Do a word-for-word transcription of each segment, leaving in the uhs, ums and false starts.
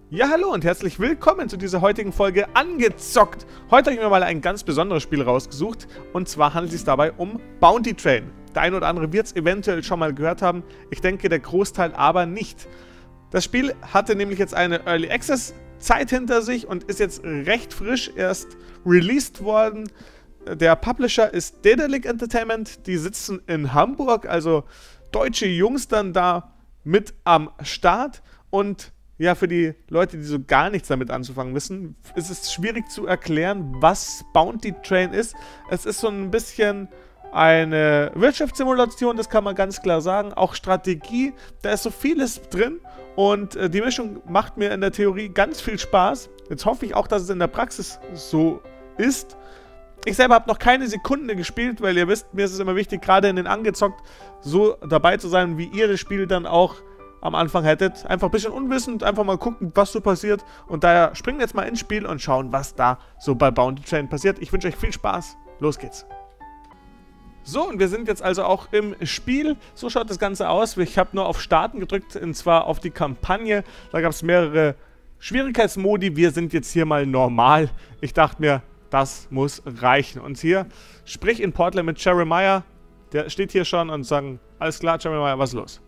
Ja, hallo und herzlich willkommen zu dieser heutigen Folge Angezockt. Heute habe ich mir mal ein ganz besonderes Spiel rausgesucht und zwar handelt es sich dabei um Bounty Train. Der eine oder andere wird es eventuell schon mal gehört haben, ich denke der Großteil aber nicht. Das Spiel hatte nämlich jetzt eine Early Access Zeit hinter sich und ist jetzt recht frisch erst released worden. Der Publisher ist Daedalic Entertainment, die sitzen in Hamburg, also deutsche Jungs dann da mit am Start und ja, für die Leute, die so gar nichts damit anzufangen wissen, ist es schwierig zu erklären, was Bounty Train ist. Es ist so ein bisschen eine Wirtschaftssimulation, das kann man ganz klar sagen. Auch Strategie, da ist so vieles drin und äh, die Mischung macht mir in der Theorie ganz viel Spaß. Jetzt hoffe ich auch, dass es in der Praxis so ist. Ich selber habe noch keine Sekunde gespielt, weil ihr wisst, mir ist es immer wichtig, gerade in den Angezockt so dabei zu sein, wie ihr das Spiel dann auch am Anfang hättet. Einfach ein bisschen unwissend, einfach mal gucken, was so passiert. Und daher springen wir jetzt mal ins Spiel und schauen, was da so bei Bounty Train passiert. Ich wünsche euch viel Spaß. Los geht's. So, und wir sind jetzt also auch im Spiel. So schaut das Ganze aus. Ich habe nur auf Starten gedrückt, und zwar auf die Kampagne. Da gab es mehrere Schwierigkeitsmodi. Wir sind jetzt hier mal normal. Ich dachte mir, das muss reichen. Und hier, sprich in Portland mit Jeremiah. Der steht hier schon und sagen, alles klar, Jeremiah, was ist los?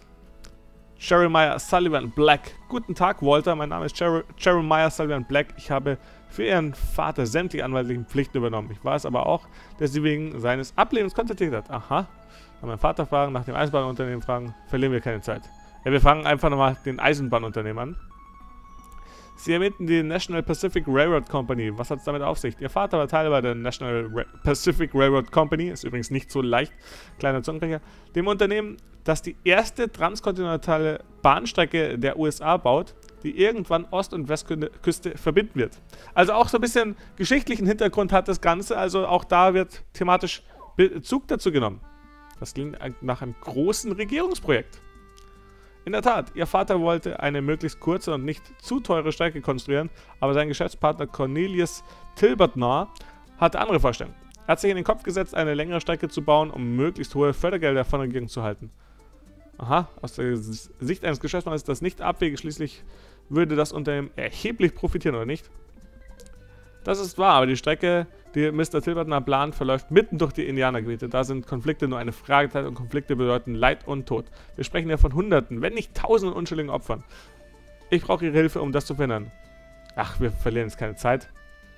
Jeremiah Sullivan Black. Guten Tag, Walter. Mein Name ist Jer Jeremiah Sullivan Black. Ich habe für Ihren Vater sämtliche anwaltlichen Pflichten übernommen. Ich weiß aber auch, dass Sie wegen seines Ablehnens kontaktiert hat. Aha. Nach meinem Vater fragen, nach dem Eisenbahnunternehmen fragen, verlieren wir keine Zeit. Ja, wir fangen einfach nochmal den Eisenbahnunternehmen an. Sie erwähnten die National Pacific Railroad Company. Was hat es damit auf sich? Ihr Vater war Teil bei der National Ra Pacific Railroad Company. Ist übrigens nicht so leicht. Kleiner Zungenbrecher. Dem Unternehmen, das die erste transkontinentale Bahnstrecke der U S A baut, die irgendwann Ost- und Westküste verbinden wird. Also auch so ein bisschen geschichtlichen Hintergrund hat das Ganze. Also auch da wird thematisch Bezug dazu genommen. Das klingt nach einem großen Regierungsprojekt. In der Tat, ihr Vater wollte eine möglichst kurze und nicht zu teure Strecke konstruieren, aber sein Geschäftspartner Cornelius Tilbertner hatte andere Vorstellungen. Er hat sich in den Kopf gesetzt, eine längere Strecke zu bauen, um möglichst hohe Fördergelder von der Regierung zu halten. Aha, aus der Sicht eines Geschäftsmannes ist das nicht abwegig, schließlich würde das Unternehmen erheblich profitieren, oder nicht? Das ist wahr, aber die Strecke, die Mister Tilbertner plant, verläuft mitten durch die Indianergebiete. Da sind Konflikte nur eine Fragezeit und Konflikte bedeuten Leid und Tod. Wir sprechen ja von Hunderten, wenn nicht Tausenden unschuldigen Opfern. Ich brauche Ihre Hilfe, um das zu verhindern. Ach, wir verlieren jetzt keine Zeit.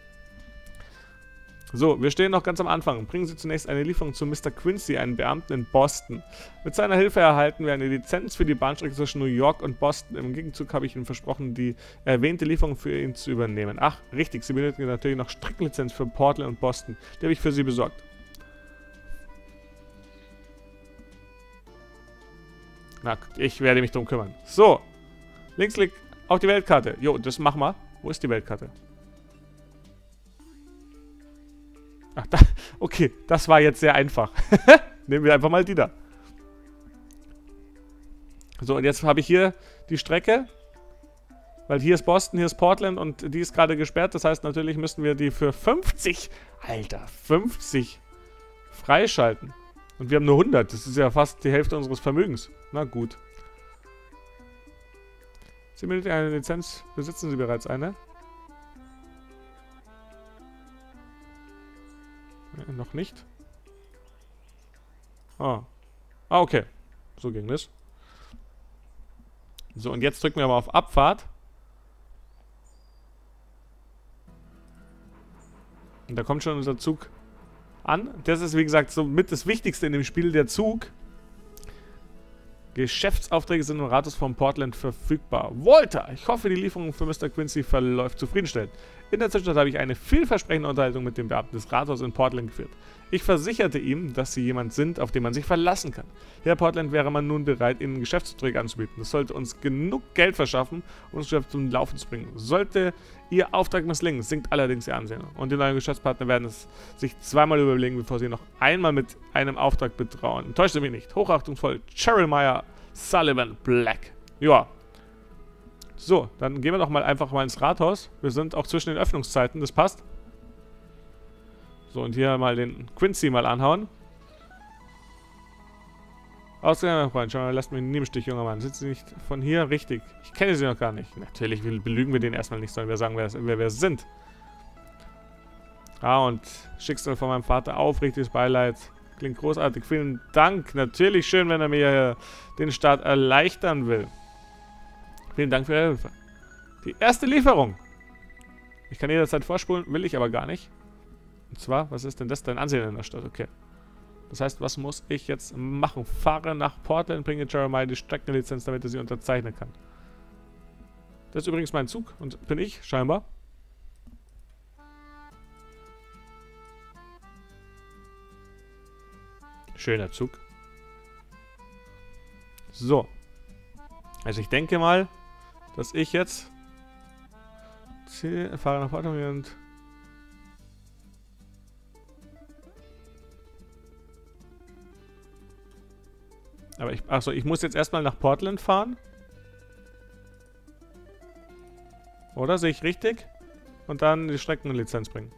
So, wir stehen noch ganz am Anfang. Bringen Sie zunächst eine Lieferung zu Mister Quincy, einen Beamten in Boston. Mit seiner Hilfe erhalten wir eine Lizenz für die Bahnstrecke zwischen New York und Boston. Im Gegenzug habe ich Ihnen versprochen, die erwähnte Lieferung für ihn zu übernehmen. Ach, richtig, Sie benötigen natürlich noch Streckenlizenz für Portland und Boston. Die habe ich für Sie besorgt. Na, ich werde mich drum kümmern. So, Linksklick auf die Weltkarte. Jo, das machen wir. Wo ist die Weltkarte? Ach, da, okay, das war jetzt sehr einfach. Nehmen wir einfach mal die da. So, und jetzt habe ich hier die Strecke. Weil hier ist Boston, hier ist Portland und die ist gerade gesperrt. Das heißt, natürlich müssen wir die für fünfzig, Alter, fünfzig freischalten. Und wir haben nur hundert. Das ist ja fast die Hälfte unseres Vermögens. Na gut. Sie benötigen eine Lizenz. Besitzen Sie bereits eine? Noch nicht. Ah. Ah, okay. So ging das. So, und jetzt drücken wir mal auf Abfahrt. Und da kommt schon unser Zug an. Das ist, wie gesagt, so mit das Wichtigste in dem Spiel, der Zug. Geschäftsaufträge sind im Rathaus von Portland verfügbar. Walter, ich hoffe, die Lieferung für Mister Quincy verläuft zufriedenstellend. In der Zwischenzeit habe ich eine vielversprechende Unterhaltung mit dem Beamten des Rathauses in Portland geführt. Ich versicherte ihm, dass sie jemand sind, auf den man sich verlassen kann. Hier in Portland wäre man nun bereit, ihnen Geschäftsaufträge anzubieten. Das sollte uns genug Geld verschaffen, um das Geschäft zum Laufen zu bringen. Sollte ihr Auftrag misslingen, sinkt allerdings ihr Ansehen. Und die neuen Geschäftspartner werden es sich zweimal überlegen, bevor sie noch einmal mit einem Auftrag betrauen. Enttäuscht mich nicht. Hochachtungsvoll, Jeremiah Sullivan Black. Ja. So, dann gehen wir doch mal einfach mal ins Rathaus. Wir sind auch zwischen den Öffnungszeiten, das passt. So, und hier mal den Quincy mal anhauen. Ausgegangen, mein Freund. Schau mal, lasst mich nie im Stich, junger Mann. Sind Sie nicht von hier? Richtig. Ich kenne Sie noch gar nicht. Natürlich belügen wir den erstmal nicht, sondern wir sagen, wer, wer wir sind. Ah, und Schicksal von meinem Vater. Aufrichtiges Beileid. Klingt großartig. Vielen Dank. Natürlich schön, wenn er mir den Start erleichtern will. Vielen Dank für Ihre Hilfe. Die erste Lieferung. Ich kann jederzeit vorspulen, will ich aber gar nicht. Und zwar, was ist denn das? Dein Ansehen in der Stadt. Okay. Das heißt, was muss ich jetzt machen? Fahre nach Portland, bringe Jeremiah die Streckenlizenz, damit er sie unterzeichnen kann. Das ist übrigens mein Zug und bin ich, scheinbar. Schöner Zug. So. Also ich denke mal, dass ich jetzt fahre nach Portland und aber ich, achso, ich muss jetzt erstmal nach Portland fahren. Oder? Sehe ich richtig? Und dann die Streckenlizenz bringen.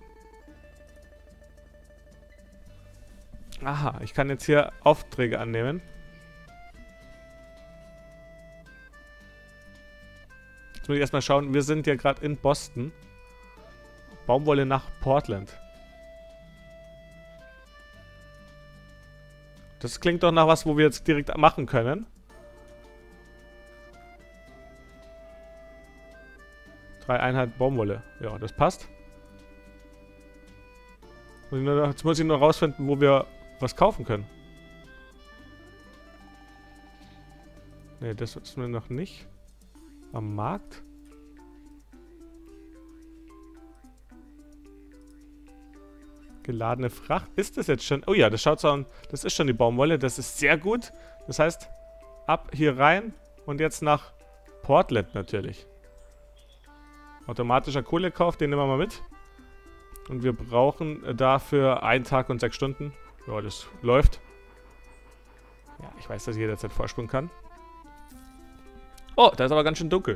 Aha, ich kann jetzt hier Aufträge annehmen. Jetzt muss ich erstmal schauen, wir sind ja gerade in Boston. Baumwolle nach Portland. Das klingt doch nach was, wo wir jetzt direkt machen können. Drei Einheiten Baumwolle. Ja, das passt. Jetzt muss ich nur rausfinden, wo wir was kaufen können. Ne, das ist mir noch nicht. Am Markt. Geladene Fracht. Ist das jetzt schon? Oh ja, das schaut so an. Das ist schon die Baumwolle. Das ist sehr gut. Das heißt, ab hier rein und jetzt nach Portland natürlich. Automatischer Kohlekauf, den nehmen wir mal mit. Und wir brauchen dafür einen Tag und sechs Stunden. Ja, das läuft. Ja, ich weiß, dass ich jederzeit vorspulen kann. Oh, da ist aber ganz schön dunkel.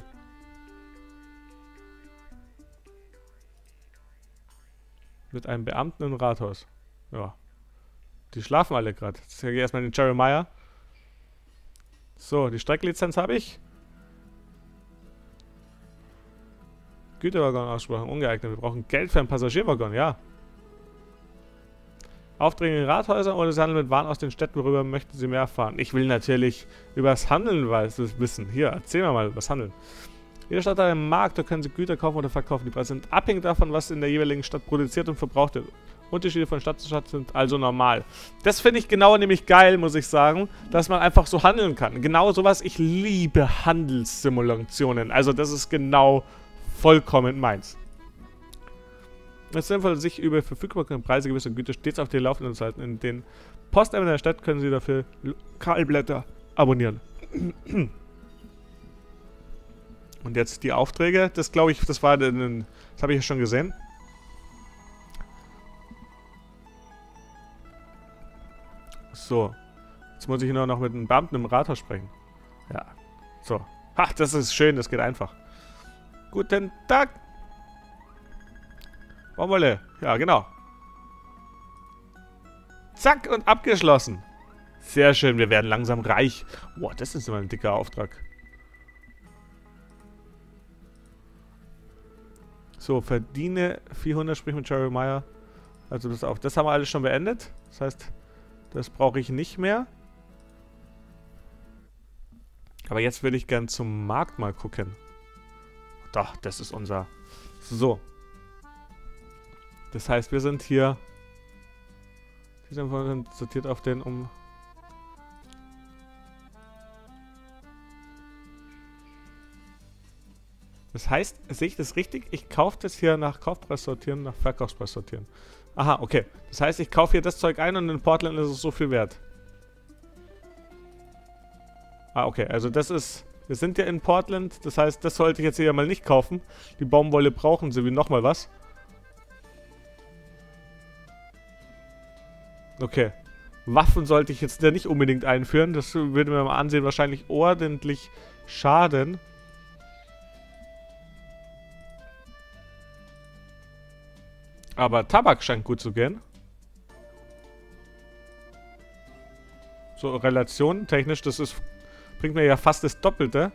Mit einem Beamten im Rathaus. Ja. Die schlafen alle gerade. Jetzt gehe ich erstmal in den Jeremiah. So, die Streckenlizenz habe ich. Güterwaggon aussprachen, ungeeignet. Wir brauchen Geld für einen Passagierwaggon, ja. Aufträge in Rathäusern oder das Handeln mit Waren aus den Städten, worüber möchten Sie mehr erfahren? Ich will natürlich über das Handeln wissen. Hier, erzähl mir mal über das Handeln. Jede Stadt hat einen Markt, da können Sie Güter kaufen oder verkaufen. Die Preise sind abhängig davon, was in der jeweiligen Stadt produziert und verbraucht wird. Unterschiede von Stadt zu Stadt sind also normal. Das finde ich genau nämlich geil, muss ich sagen, dass man einfach so handeln kann. Genau sowas, ich liebe Handelssimulationen. Also das ist genau vollkommen meins. Es ist sinnvoll, sich über verfügbare Preise gewisser Güter stets auf die Laufenden zu halten. In den Postämtern der Stadt können Sie dafür Lokalblätter abonnieren. Und jetzt die Aufträge. Das glaube ich, das war den, das habe ich ja schon gesehen. So. Jetzt muss ich nur noch mit einem Beamten im Rathaus sprechen. Ja. So. Ha, das ist schön, das geht einfach. Guten Tag. Baumwolle. Ja, genau. Zack und abgeschlossen. Sehr schön, wir werden langsam reich. Boah, das ist immer ein dicker Auftrag. So, verdiene vierhundert, sprich mit Jeremiah. Also das auf. Das haben wir alles schon beendet. Das heißt, das brauche ich nicht mehr. Aber jetzt will ich gern zum Markt mal gucken. Doch, das ist unser... So. Das heißt, wir sind hier... Die sind sortiert auf den um... Das heißt, sehe ich das richtig? Ich kaufe das hier nach Kaufpreis sortieren, nach Verkaufspreis sortieren. Aha, okay. Das heißt, ich kaufe hier das Zeug ein und in Portland ist es so viel wert. Ah, okay. Also das ist... Wir sind ja in Portland. Das heißt, das sollte ich jetzt hier mal nicht kaufen. Die Baumwolle brauchen sie wie nochmal was. Okay. Waffen sollte ich jetzt ja nicht unbedingt einführen. Das würde mir mal ansehen wahrscheinlich ordentlich schaden. Aber Tabak scheint gut zu gehen. So Relation technisch, das ist, bringt mir ja fast das Doppelte.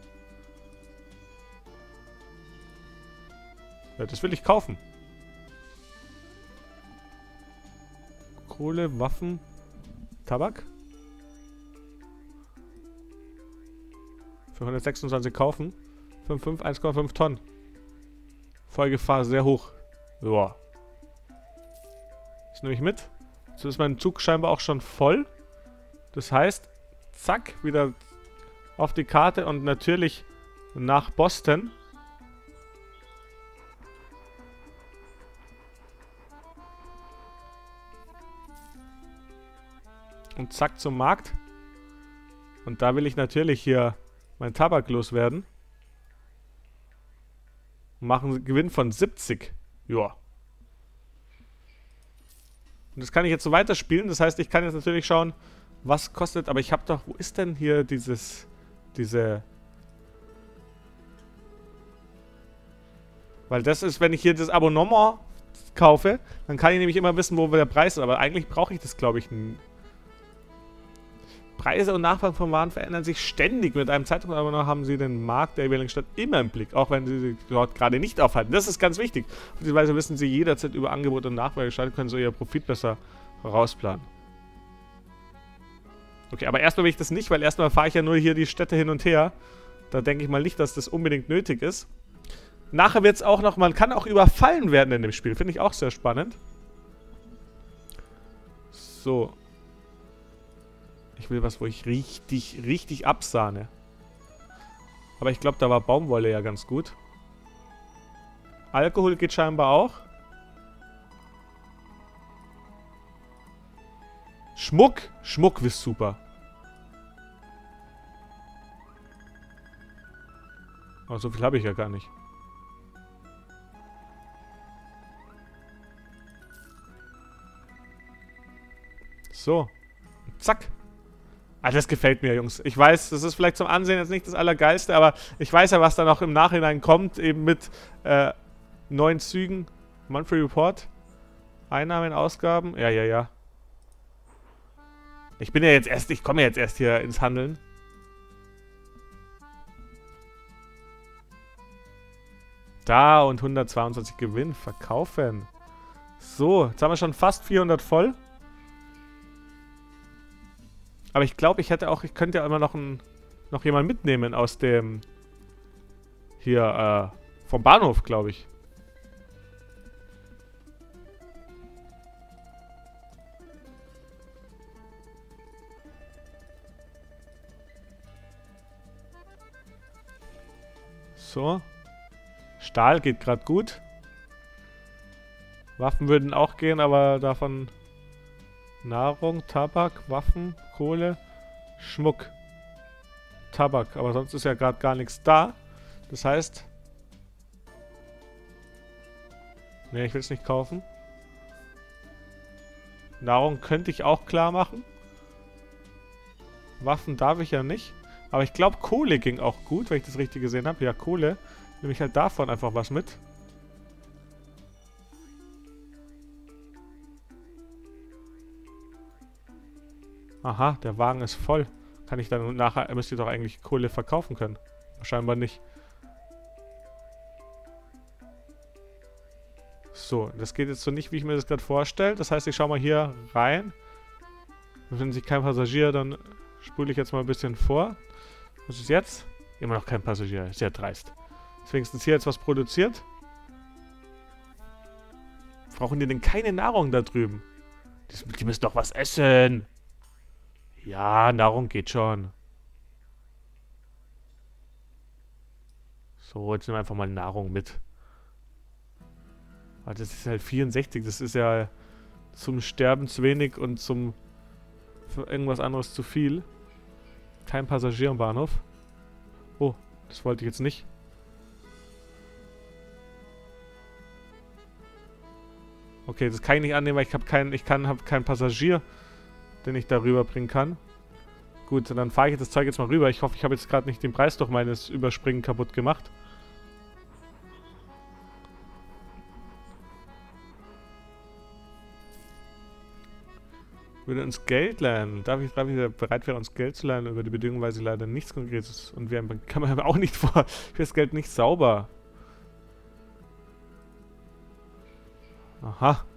Ja, das will ich kaufen. Kohle, Waffen, Tabak. Für hundertsechsundzwanzig kaufen. fünf Komma fünf, eins Komma fünf Tonnen. Folgegefahr sehr hoch. Joa. Das nehme ich mit. Jetzt ist mein Zug scheinbar auch schon voll. Das heißt, zack, wieder auf die Karte und natürlich nach Boston. Und zack zum Markt. Und da will ich natürlich hier meinen Tabak loswerden. Machen einen Gewinn von siebzig. Joa. Und das kann ich jetzt so weiterspielen. Das heißt, ich kann jetzt natürlich schauen, was kostet. Aber ich habe doch... Wo ist denn hier dieses... Diese... Weil das ist, wenn ich hier das Abonnement kaufe, dann kann ich nämlich immer wissen, wo der Preis ist. Aber eigentlich brauche ich das, glaube ich, nicht. Preise und Nachfrage von Waren verändern sich ständig. Mit einem Zeitungsabonnement haben Sie den Markt der jeweiligen Stadt immer im Blick, auch wenn Sie sich dort gerade nicht aufhalten. Das ist ganz wichtig. Auf diese Weise wissen Sie jederzeit über Angebot und Nachfrage gestalten, können so Ihr Profit besser vorausplanen. Okay, aber erstmal will ich das nicht, weil erstmal fahre ich ja nur hier die Städte hin und her. Da denke ich mal nicht, dass das unbedingt nötig ist. Nachher wird es auch noch, man kann auch überfallen werden in dem Spiel. Finde ich auch sehr spannend. So. Ich will was, wo ich richtig, richtig absahne. Aber ich glaube, da war Baumwolle ja ganz gut. Alkohol geht scheinbar auch. Schmuck. Schmuck ist super. Aber so viel habe ich ja gar nicht. So. Zack. Ah, das gefällt mir, Jungs. Ich weiß, das ist vielleicht zum Ansehen jetzt nicht das Allergeilste, aber ich weiß ja, was da noch im Nachhinein kommt. Eben mit äh, neuen Zügen. Monthly Report. Einnahmen, Ausgaben. Ja, ja, ja. Ich bin ja jetzt erst, ich komme ja jetzt erst hier ins Handeln. Da und hundertzweiundzwanzig Gewinn. Verkaufen. So, jetzt haben wir schon fast vierhundert voll. Aber ich glaube, ich hätte auch, ich könnte ja immer noch, ein, noch jemanden mitnehmen aus dem, hier, äh, vom Bahnhof, glaube ich. So. Stahl geht gerade gut. Waffen würden auch gehen, aber davon... Nahrung, Tabak, Waffen, Kohle, Schmuck. Tabak, aber sonst ist ja gerade gar nichts da. Das heißt... Ne, ich will es nicht kaufen. Nahrung könnte ich auch klar machen. Waffen darf ich ja nicht. Aber ich glaube, Kohle ging auch gut, wenn ich das richtig gesehen habe. Ja, Kohle. Nehme ich halt davon einfach was mit. Aha, der Wagen ist voll. Kann ich dann nachher... Müsst ihr doch eigentlich Kohle verkaufen können. Scheinbar nicht. So, das geht jetzt so nicht, wie ich mir das gerade vorstelle. Das heißt, ich schaue mal hier rein. Wenn sich kein Passagier, dann spule ich jetzt mal ein bisschen vor. Was ist jetzt? Immer noch kein Passagier. Sehr dreist. Ist wenigstens hier jetzt was produziert. Brauchen die denn keine Nahrung da drüben? Die, die müssen doch was essen. Ja, Nahrung geht schon. So, jetzt nehmen wir einfach mal Nahrung mit. Aber das ist halt vierundsechzig. Das ist ja zum Sterben zu wenig und zum für irgendwas anderes zu viel. Kein Passagier am Bahnhof. Oh, das wollte ich jetzt nicht. Okay, das kann ich nicht annehmen, weil ich habe keinen, ich kann, habe keinen Passagier, den ich da rüberbringen kann. Gut, dann fahre ich das Zeug jetzt mal rüber. Ich hoffe, ich habe jetzt gerade nicht den Preis durch meines Überspringen kaputt gemacht. Würde uns Geld leihen. Darf ich, darf ich bereit wäre, uns Geld zu leihen, über die Bedingungen, weil sie leider nichts Konkretes und wir kann man aber auch nicht vor. Für das Geld nicht sauber. Aha.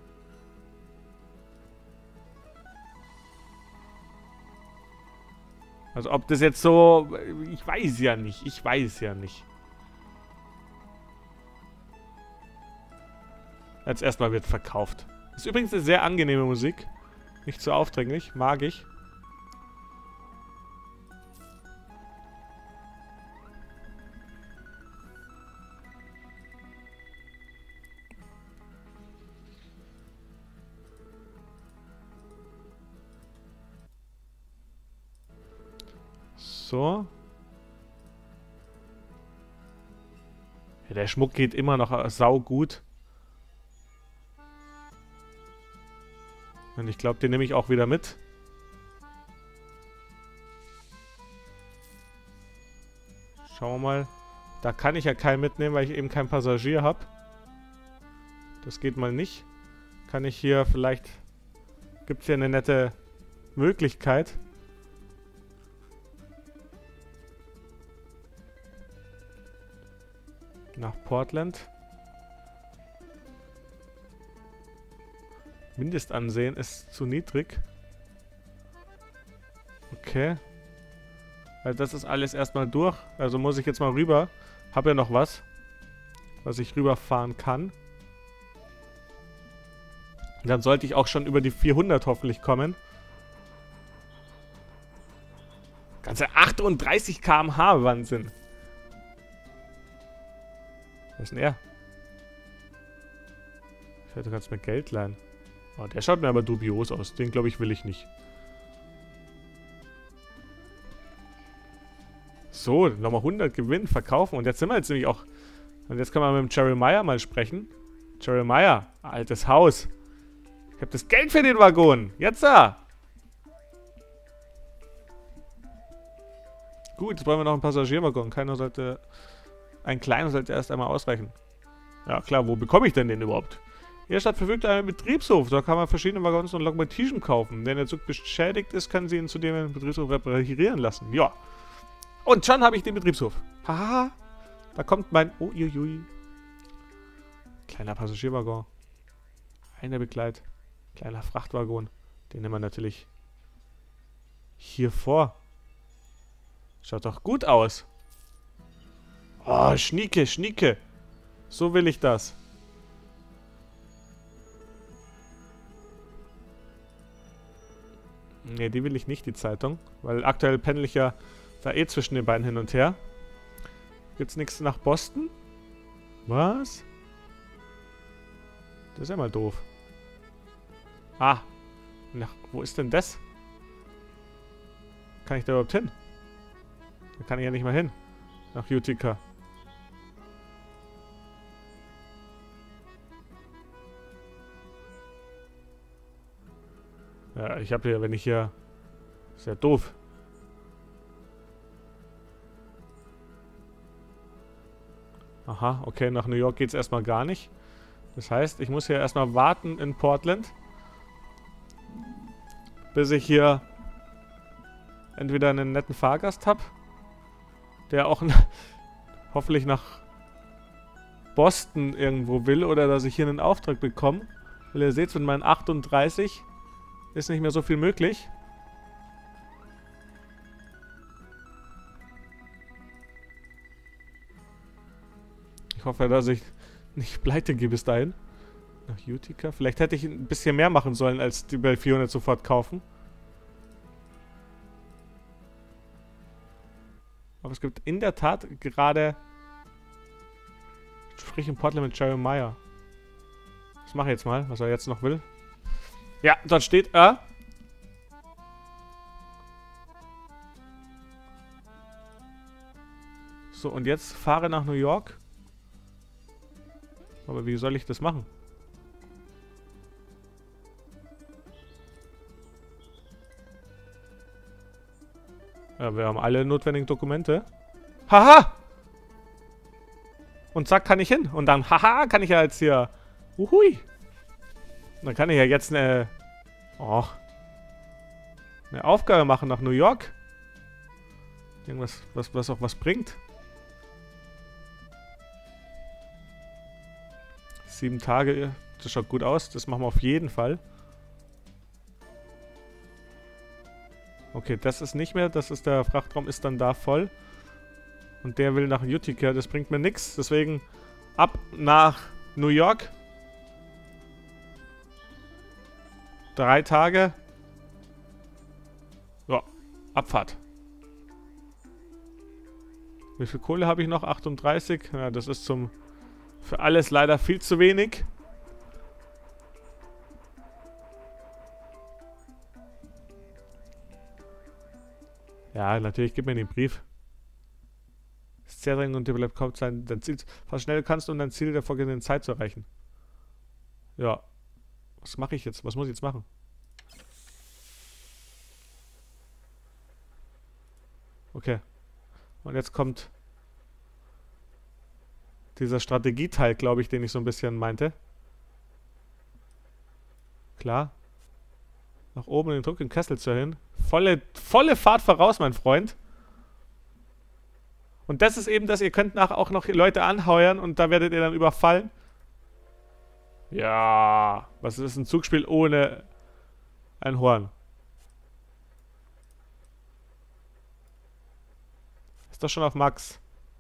Also ob das jetzt so... Ich weiß ja nicht. Ich weiß ja nicht. Jetzt erstmal wird verkauft. Ist übrigens eine sehr angenehme Musik. Nicht so aufdringlich. Mag ich. So. Ja, der Schmuck geht immer noch saugut. Und ich glaube, den nehme ich auch wieder mit. Schauen wir mal. Da kann ich ja keinen mitnehmen, weil ich eben keinen Passagier habe. Das geht mal nicht. Kann ich hier vielleicht... Gibt es hier eine nette Möglichkeit. Nach Portland. Mindestansehen ist zu niedrig. Okay. Weil das ist alles erstmal durch. Also muss ich jetzt mal rüber. Habe ja noch was, was ich rüberfahren kann. Dann sollte ich auch schon über die vierhundert hoffentlich kommen. Ganze achtunddreißig Kilometer pro Stunde, Wahnsinn. Was ist denn er? Ich hätte ganz mir Geld leihen. Oh, der schaut mir aber dubios aus. Den, glaube ich, will ich nicht. So, nochmal hundert Gewinn, verkaufen. Und jetzt sind wir jetzt nämlich auch... Und jetzt können wir mit dem Jeremiah mal sprechen. Jeremiah, altes Haus. Ich habe das Geld für den Waggon. Jetzt da. Gut, jetzt brauchen wir noch einen Passagierwaggon. Keiner sollte... Ein kleiner sollte erst einmal ausreichen. Ja, klar, wo bekomme ich denn den überhaupt? Jede Stadt verfügt einen Betriebshof. Da kann man verschiedene Waggons und Lokomotiven kaufen. Wenn der Zug beschädigt ist, kann sie ihn zudem im Betriebshof reparieren lassen. Ja. Und schon habe ich den Betriebshof. Haha. Da kommt mein... Oh, uiuiui. Kleiner Passagierwaggon. Einer Begleit. Kleiner Frachtwaggon. Den nehmen wir natürlich hier vor. Schaut doch gut aus. Oh, Schnieke, Schnieke. So will ich das. Ne, die will ich nicht, die Zeitung. Weil aktuell pendel ich ja da eh zwischen den beiden hin und her. Gibt's nichts nach Boston? Was? Das ist ja mal doof. Ah. Nach, wo ist denn das? Kann ich da überhaupt hin? Da kann ich ja nicht mal hin. Nach Utica. Ja, ich habe ja, wenn ich hier... Ist ja doof. Aha, okay, nach New York geht's erstmal gar nicht. Das heißt, ich muss hier erstmal warten in Portland. Bis ich hier entweder einen netten Fahrgast habe, der auch hoffentlich nach Boston irgendwo will, oder dass ich hier einen Auftrag bekomme. Weil ihr seht, mit meinen achtunddreißig ist nicht mehr so viel möglich. Ich hoffe, dass ich nicht pleite gehe bis dahin. Nach Utica. Vielleicht hätte ich ein bisschen mehr machen sollen, als die bei vierhundert sofort kaufen. Aber es gibt in der Tat gerade... Sprich in Portland mit Jeremiah. Das mache ich jetzt mal, was er jetzt noch will. Ja, dort steht er. So, und jetzt fahre nach New York. Aber wie soll ich das machen? Ja, wir haben alle notwendigen Dokumente. Haha! Und zack, kann ich hin. Und dann, haha, kann ich ja jetzt hier... Uhui! Dann kann ich ja jetzt eine... Oh, Eine Aufgabe machen nach New York. Irgendwas, was, was auch was bringt. Sieben Tage, das schaut gut aus. Das machen wir auf jeden Fall. Okay, das ist nicht mehr. Das ist der Frachtraum, ist dann da voll. Und der will nach Utica. Das bringt mir nichts. Deswegen ab nach New York. Drei Tage. Ja, Abfahrt. Wie viel Kohle habe ich noch? achtunddreißig. Ja, das ist zum... Für alles leider viel zu wenig. Ja, natürlich, gib mir den Brief. Ist sehr dringend und dir bleibt kaum Zeit, dein Ziel, was schnell kannst, um dein Ziel der vorgesehenen Zeit zu erreichen. Ja. Was mache ich jetzt? Was muss ich jetzt machen? Okay. Und jetzt kommt dieser Strategieteil, glaube ich, den ich so ein bisschen meinte. Klar. Nach oben den Druck im Kessel zu erhöhen. Volle, volle Fahrt voraus, mein Freund. Und das ist eben das, ihr könnt nach auch noch Leute anheuern und da werdet ihr dann überfallen. Ja. Was ist ein Zugspiel ohne ein Horn? Ist doch schon auf Max.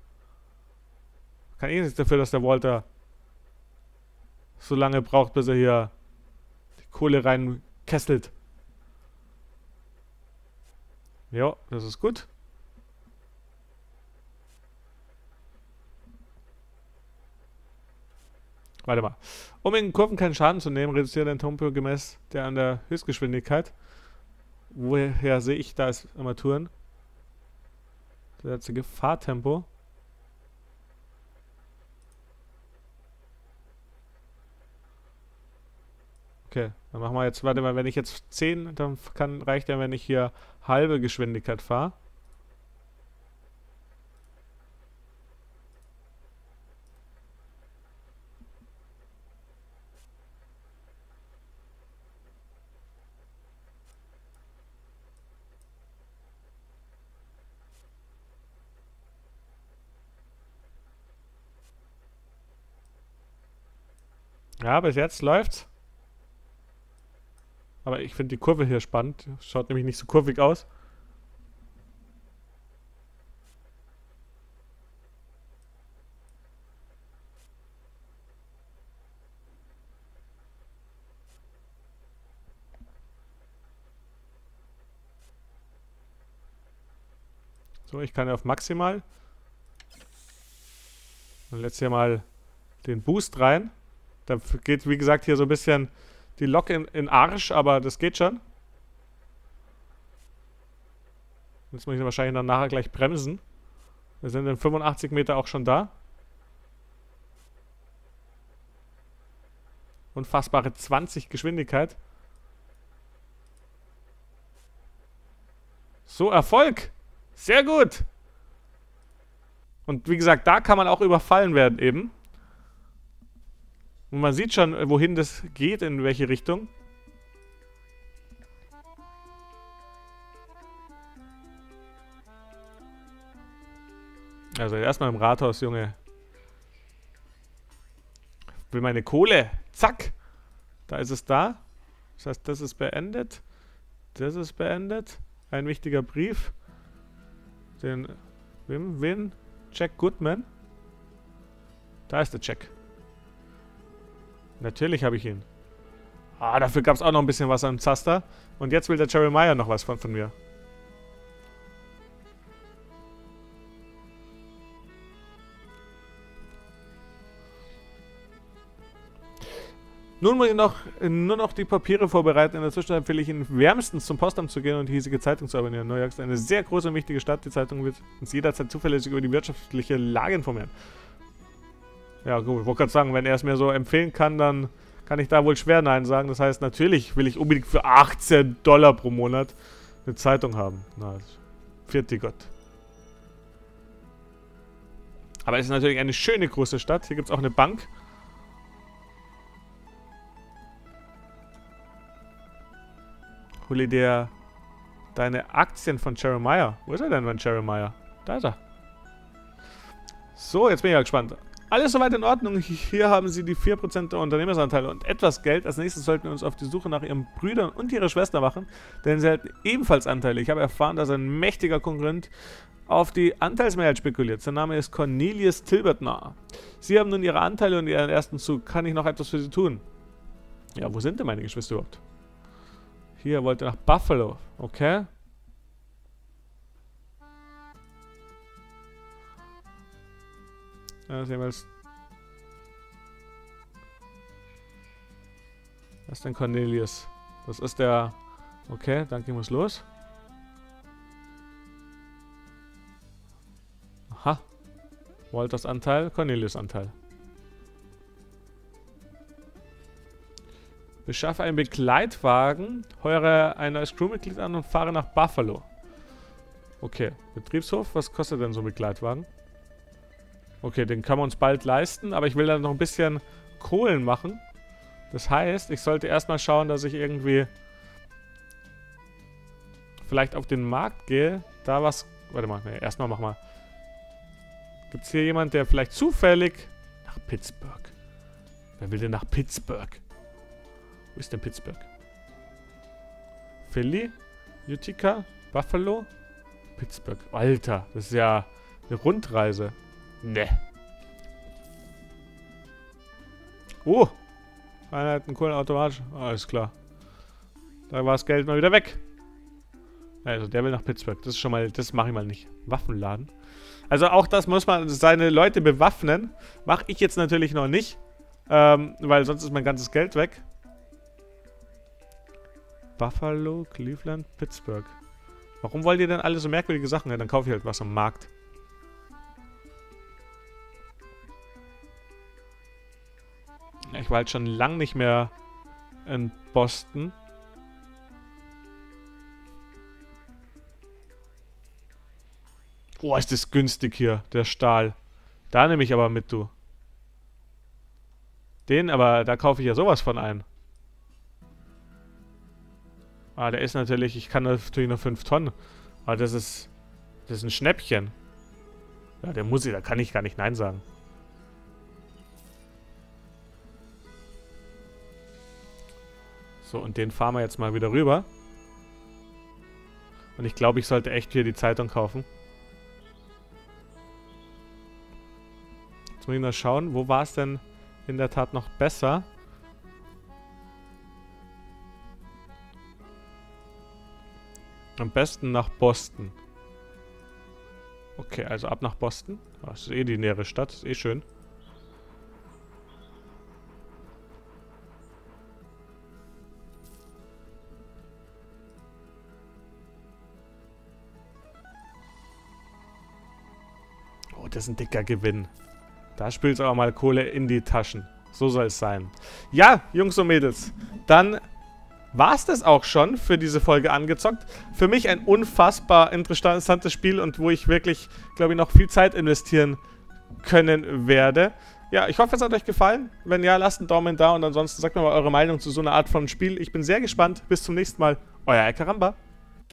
Kann eh nichts dafür, dass der Walter so lange braucht, bis er hier die Kohle reinkesselt. Ja, das ist gut. Warte mal. Um in Kurven keinen Schaden zu nehmen, reduziert ein Tempo gemäß der an der Höchstgeschwindigkeit. Woher sehe ich da als Armaturen? Das jetzige Fahrtempo. Okay, dann machen wir jetzt, warte mal, wenn ich jetzt zehn, dann kann, reicht ja, wenn ich hier halbe Geschwindigkeit fahre. Ja, bis jetzt läuft's. Aber ich finde die Kurve hier spannend. Schaut nämlich nicht so kurvig aus. So, ich kann ja auf maximal. Und jetzt hier mal den Boost rein. Da geht, wie gesagt, hier so ein bisschen die Lok in, in Arsch, aber das geht schon. Jetzt muss ich wahrscheinlich dann nachher gleich bremsen. Wir sind in fünfundachtzig Meter auch schon da. Unfassbare zwanzig Geschwindigkeit. So, Erfolg! Sehr gut! Und wie gesagt, da kann man auch überfallen werden eben. Und man sieht schon, wohin das geht, in welche Richtung. Also erstmal im Rathaus, Junge. Ich will meine Kohle. Zack. Da ist es da. Das heißt, das ist beendet. Das ist beendet. Ein wichtiger Brief. Den Wim, Win, Jack Goodman. Da ist der Jack. Natürlich habe ich ihn. Ah, dafür gab es auch noch ein bisschen was am Zaster. Und jetzt will der Jeremiah noch was von, von mir. Nun muss ich noch, nur noch die Papiere vorbereiten. In der Zwischenzeit empfehle ich Ihnen wärmstens zum Postamt zu gehen und die hiesige Zeitung zu abonnieren. New York ist eine sehr große und wichtige Stadt. Die Zeitung wird uns jederzeit zuverlässig über die wirtschaftliche Lage informieren. Ja gut, ich wollte gerade sagen, wenn er es mir so empfehlen kann, dann kann ich da wohl schwer Nein sagen. Das heißt, natürlich will ich unbedingt für achtzehn Dollar pro Monat eine Zeitung haben. Na, vierte Gott. Aber es ist natürlich eine schöne große Stadt. Hier gibt es auch eine Bank. Hol dir deine Aktien von Jeremiah. Wo ist er denn, mein Jeremiah? Da ist er. So, jetzt bin ich ja gespannt. Alles soweit in Ordnung. Hier haben Sie die vier Prozent der Unternehmersanteile und etwas Geld. Als nächstes sollten wir uns auf die Suche nach Ihren Brüdern und Ihrer Schwester machen, denn sie halten ebenfalls Anteile. Ich habe erfahren, dass ein mächtiger Konkurrent auf die Anteilsmehrheit spekuliert. Sein Name ist Cornelius Tilbertner. Sie haben nun Ihre Anteile und Ihren ersten Zug. Kann ich noch etwas für Sie tun? Ja, wo sind denn meine Geschwister überhaupt? Hier, wollte nach Buffalo. Okay. Ja, sehen wir jetzt. Was ist denn Cornelius? Das ist der... Okay, danke, ich muss los. Aha. Walters Anteil, Cornelius Anteil. Beschaffe einen Begleitwagen, heuere ein neues Crewmitglied an und fahre nach Buffalo. Okay, Betriebshof, was kostet denn so ein Begleitwagen? Okay, den können wir uns bald leisten, aber ich will dann noch ein bisschen Kohlen machen. Das heißt, ich sollte erstmal schauen, dass ich irgendwie vielleicht auf den Markt gehe, da was... Warte mal, nee, erstmal mach mal. Gibt es hier jemand, der vielleicht zufällig... Nach Pittsburgh. Wer will denn nach Pittsburgh? Wo ist denn Pittsburgh? Philly? Utica? Buffalo? Pittsburgh. Alter, das ist ja eine Rundreise. Ne. Oh. Einer hat einen coolen automatisch. Alles klar. Da war das Geld mal wieder weg. Also, der will nach Pittsburgh. Das ist schon mal, das mache ich mal nicht. Waffenladen. Also auch das muss man seine Leute bewaffnen. Mache ich jetzt natürlich noch nicht. Ähm, weil sonst ist mein ganzes Geld weg. Buffalo, Cleveland, Pittsburgh. Warum wollt ihr denn alle so merkwürdige Sachen? Ja, dann kaufe ich halt was am Markt. Ich war halt schon lang nicht mehr in Boston. Oh, ist das günstig hier, der Stahl. Da nehme ich aber mit, du. Den, aber da kaufe ich ja sowas von ein. Ah, der ist natürlich, ich kann natürlich nur fünf Tonnen. Aber das ist, das ist ein Schnäppchen. Ja, der muss ich, da kann ich gar nicht Nein sagen. So, und den fahren wir jetzt mal wieder rüber. Und ich glaube, ich sollte echt hier die Zeitung kaufen. Jetzt muss ich mal schauen, wo war es denn in der Tat noch besser? Am besten nach Boston. Okay, also ab nach Boston. Das ist eh die nähere Stadt, ist eh schön. Oh, das ist ein dicker Gewinn. Da spült es aber mal Kohle in die Taschen. So soll es sein. Ja, Jungs und Mädels, dann war es das auch schon für diese Folge angezockt. Für mich ein unfassbar interessantes Spiel und wo ich wirklich, glaube ich, noch viel Zeit investieren können werde. Ja, ich hoffe, es hat euch gefallen. Wenn ja, lasst einen Daumen da und ansonsten sagt mir mal eure Meinung zu so einer Art von Spiel. Ich bin sehr gespannt. Bis zum nächsten Mal. Euer Alcaramba.